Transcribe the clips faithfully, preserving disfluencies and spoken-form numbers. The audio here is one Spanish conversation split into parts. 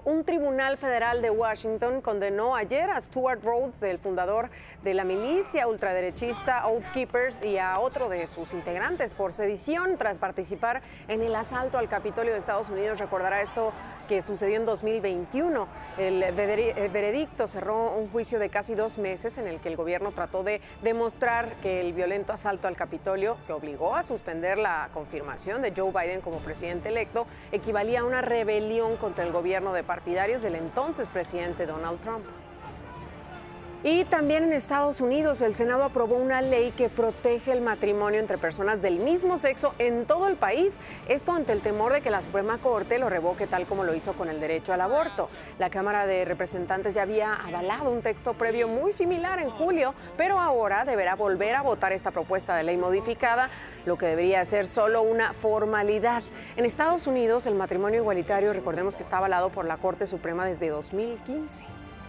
Un tribunal federal de Washington condenó ayer a Stuart Rhodes, el fundador de la milicia ultraderechista Oath Keepers, y a otro de sus integrantes por sedición tras participar en el asalto al Capitolio de Estados Unidos. Recordará esto que sucedió en dos mil veintiuno. El veredicto cerró un juicio de casi dos meses en el que el gobierno trató de demostrar que el violento asalto al Capitolio, que obligó a suspender la confirmación de Joe Biden como presidente electo, equivalía a una rebelión contra el gobierno de partidarios del entonces presidente Donald Trump. Y también en Estados Unidos, el Senado aprobó una ley que protege el matrimonio entre personas del mismo sexo en todo el país. Esto ante el temor de que la Suprema Corte lo revoque, tal como lo hizo con el derecho al aborto. La Cámara de Representantes ya había avalado un texto previo muy similar en julio, pero ahora deberá volver a votar esta propuesta de ley modificada, lo que debería ser solo una formalidad. En Estados Unidos, el matrimonio igualitario, recordemos que está avalado por la Corte Suprema desde dos mil quince.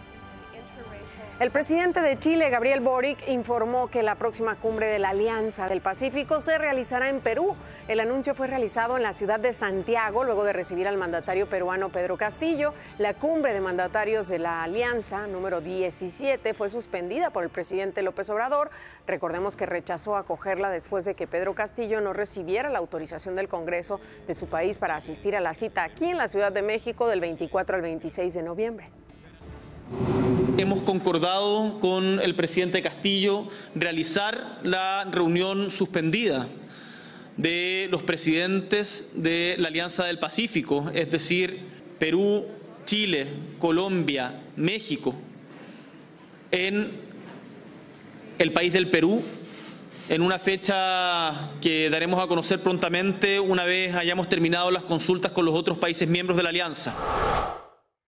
El presidente de Chile, Gabriel Boric, informó que la próxima cumbre de la Alianza del Pacífico se realizará en Perú. El anuncio fue realizado en la ciudad de Santiago, luego de recibir al mandatario peruano Pedro Castillo. La cumbre de mandatarios de la Alianza, número diecisiete, fue suspendida por el presidente López Obrador. Recordemos que rechazó acogerla después de que Pedro Castillo no recibiera la autorización del Congreso de su país para asistir a la cita aquí en la Ciudad de México del veinticuatro al veintiséis de noviembre. Hemos concordado con el presidente Castillo realizar la reunión suspendida de los presidentes de la Alianza del Pacífico, es decir, Perú, Chile, Colombia, México, en el país del Perú, en una fecha que daremos a conocer prontamente una vez hayamos terminado las consultas con los otros países miembros de la Alianza.